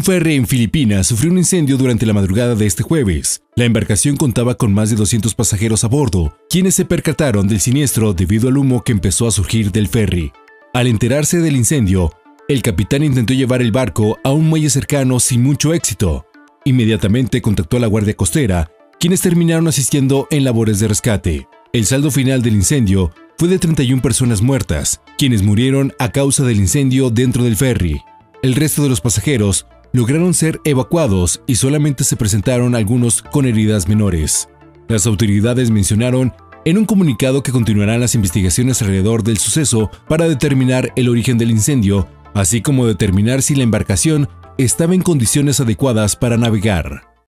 Un ferry en Filipinas sufrió un incendio durante la madrugada de este jueves. La embarcación contaba con más de 200 pasajeros a bordo, quienes se percataron del siniestro debido al humo que empezó a surgir del ferry. Al enterarse del incendio, el capitán intentó llevar el barco a un muelle cercano sin mucho éxito. Inmediatamente contactó a la Guardia Costera, quienes terminaron asistiendo en labores de rescate. El saldo final del incendio fue de 31 personas muertas, quienes murieron a causa del incendio dentro del ferry. El resto de los pasajeros lograron ser evacuados y solamente se presentaron algunos con heridas menores. Las autoridades mencionaron en un comunicado que continuarán las investigaciones alrededor del suceso para determinar el origen del incendio, así como determinar si la embarcación estaba en condiciones adecuadas para navegar.